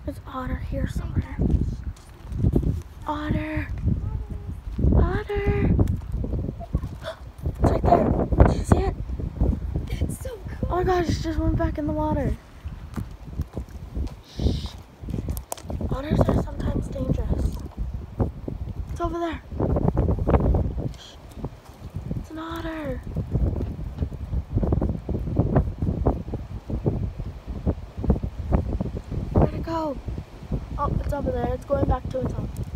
There's otter here somewhere. Otter. Otter. It's right there. Did you see it? That's so cool. Oh my gosh, it just went back in the water. Shh. Otters are sometimes dangerous. It's over there. Shh. It's an otter. Where'd it go? Oh, it's over there. It's going back to its home.